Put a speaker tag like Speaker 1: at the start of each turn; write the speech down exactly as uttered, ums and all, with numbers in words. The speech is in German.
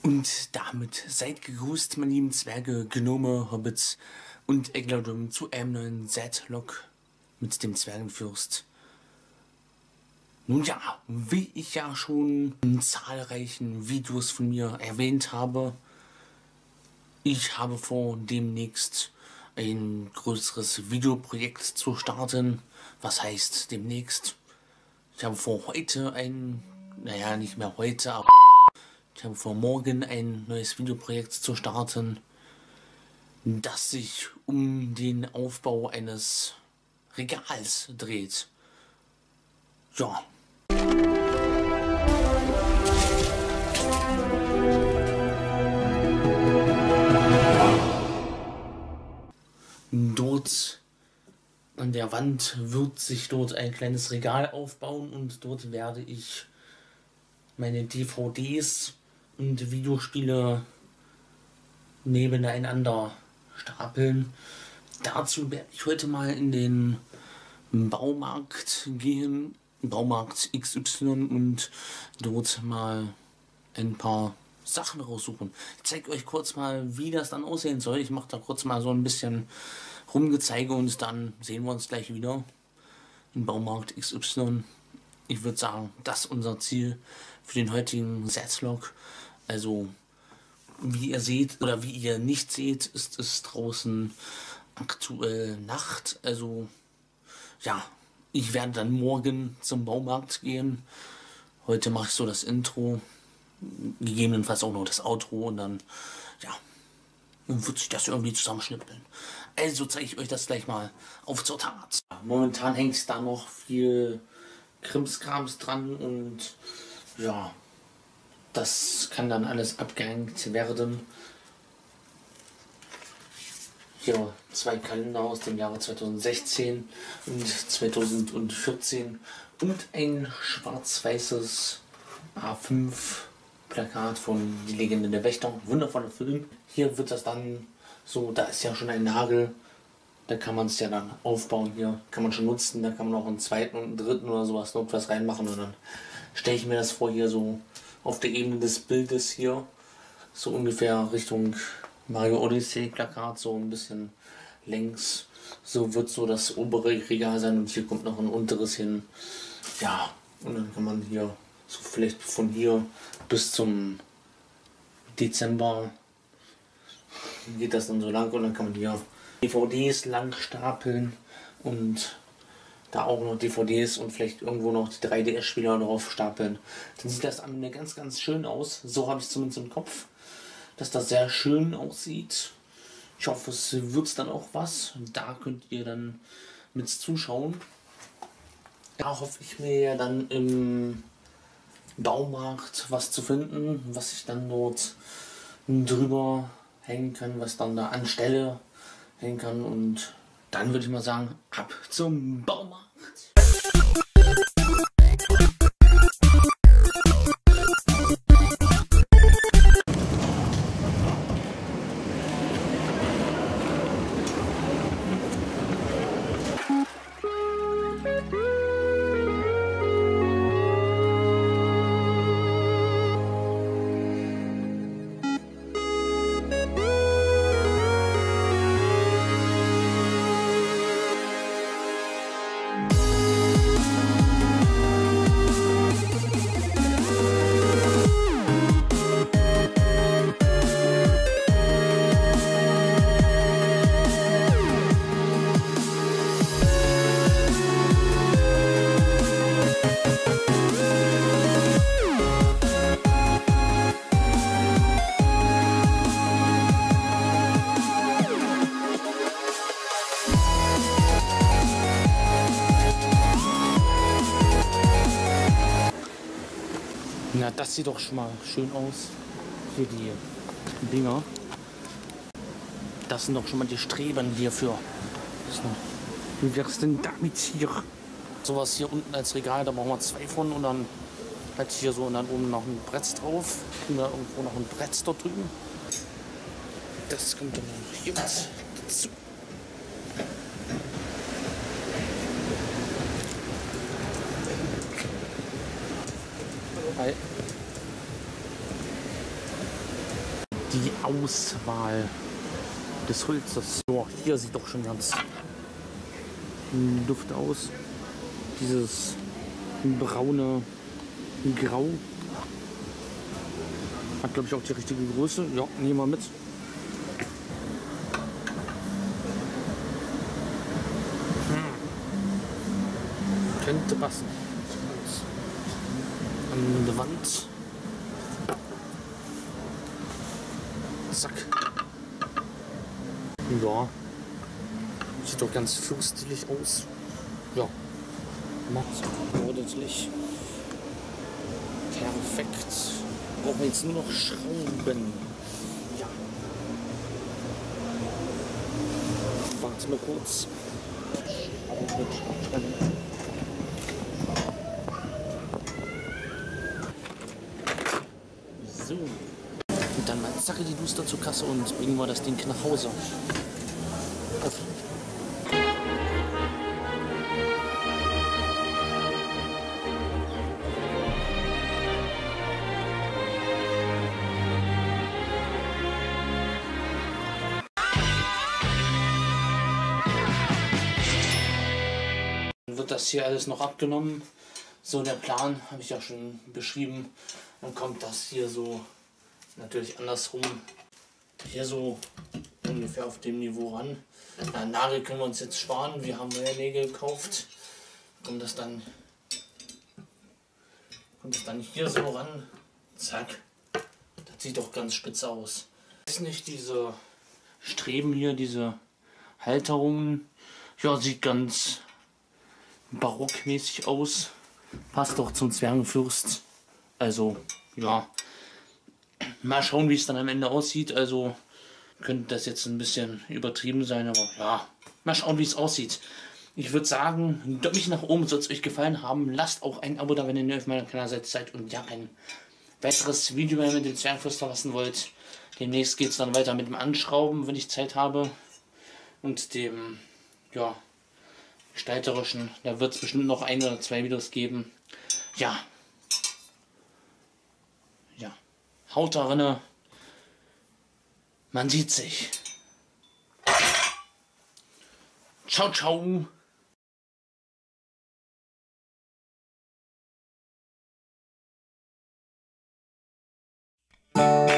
Speaker 1: Und damit seid gegrüßt, meine lieben Zwerge, Gnome, Hobbits und Eglodum zu einem neuen Z-Log mit dem Zwergenfürst. Nun ja, wie ich ja schon in zahlreichen Videos von mir erwähnt habe, ich habe vor, demnächst ein größeres Videoprojekt zu starten. Was heißt demnächst? Ich habe vor, heute ein, naja, nicht mehr heute, aber ich habe vor, morgen ein neues Videoprojekt zu starten, das sich um den Aufbau eines Regals dreht. Ja. Dort an der Wand wird sich dort ein kleines Regal aufbauen und dort werde ich meine D V Ds und Videospiele nebeneinander stapeln. Dazu werde ich heute mal in den Baumarkt gehen, Baumarkt X Y, und dort mal ein paar Sachen raussuchen. Ich zeige euch kurz mal, wie das dann aussehen soll. Ich mache da kurz mal so ein bisschen Rumgezeige und dann sehen wir uns gleich wieder im Baumarkt X Y. Ich würde sagen, das ist unser Ziel für den heutigen Z-Log. Also, wie ihr seht oder wie ihr nicht seht, ist es draußen aktuell Nacht. Also, ja, ich werde dann morgen zum Baumarkt gehen. Heute mache ich so das Intro, gegebenenfalls auch noch das Outro, und dann, ja, wird sich das irgendwie zusammenschnippeln. Also zeige ich euch das gleich mal auf zur Tat. Momentan hängt da noch viel Krimskrams dran und ja, das kann dann alles abgehängt werden. Hier zwei Kalender aus dem Jahre zweitausendsechzehn und zweitausendvierzehn und ein schwarz-weißes A fünf Plakat von Die Legende der Wächter. Wundervoller Film. Hier wird das dann so, da ist ja schon ein Nagel, da kann man es ja dann aufbauen. Hier kann man schon nutzen, da kann man auch einen zweiten und einen dritten oder sowas noch was reinmachen, und dann stelle ich mir das vor, hier so auf der Ebene des Bildes hier, so ungefähr Richtung Mario Odyssey Plakat, so ein bisschen längs. So wird so das obere Regal sein und hier kommt noch ein unteres hin. Ja, und dann kann man hier so vielleicht von hier bis zum Dezember geht das dann so lang, und dann kann man hier D V Ds lang stapeln und da auch noch D V Ds und vielleicht irgendwo noch die drei D S-Spieler drauf stapeln. Dann sieht das am Ende ganz, ganz schön aus. So habe ich es zumindest im Kopf, dass das sehr schön aussieht. Ich hoffe, es wird dann auch was. Da könnt ihr dann mit zuschauen. Da hoffe ich mir dann im Baumarkt was zu finden, was ich dann dort drüber hängen kann, was dann da anstelle hängen kann, und dann würde ich mal sagen, ab zum Baumarkt. Na, das sieht doch schon mal schön aus. Hier die Dinger. Das sind doch schon mal die Streben hierfür. Wie wär's denn damit hier? Sowas hier unten als Regal, da brauchen wir zwei von, und dann halt hier so, und dann oben noch ein Brett drauf. Kriegen wir irgendwo noch ein Brett dort drüben. Das kommt dann hier dazu. Hi. die Auswahl des Holzes. So, hier sieht doch schon ganz Duft aus. Dieses braune Grau. Hat, glaube ich, auch die richtige Größe. Ja, nehmen wir mit. Hm. Könnte passen. Und an der Wand. Zack. Ja. Sieht doch ganz fürstlich aus. Ja. Matt. Ordentlich. Perfekt. Brauchen wir jetzt nur noch Schrauben. Ja. Warte mal kurz. So. Und dann mal zacke die Duster zur Kasse und bringen wir das Ding nach Hause. Auf. Wird das hier alles noch abgenommen. So, der Plan habe ich ja schon beschrieben. Dann kommt das hier so natürlich andersrum. Hier so ungefähr auf dem Niveau ran. Na, Nagel können wir uns jetzt sparen. Wir haben neue Nägel gekauft. Kommt das dann, kommt das dann hier so ran. Zack. Das sieht doch ganz spitze aus. Ist nicht diese Streben hier, diese Halterungen. Ja, sieht ganz barockmäßig aus. Passt doch zum Zwergenfürst. Also, ja. Mal schauen, wie es dann am Ende aussieht. Also, könnte das jetzt ein bisschen übertrieben sein, aber ja. Mal schauen, wie es aussieht. Ich würde sagen, Daumen nach oben, soll es euch gefallen haben. Lasst auch ein Abo da, wenn ihr neu auf meinem Kanal seid und ja, ein weiteres Video mehr mit dem Zwergenfürst verlassen wollt. Demnächst geht es dann weiter mit dem Anschrauben, wenn ich Zeit habe. Und dem, ja, gestalterischen. Da wird es bestimmt noch ein oder zwei Videos geben. Ja. Ja. Haut da rinne. Man sieht sich. Ciao, ciao.
Speaker 2: Thank you.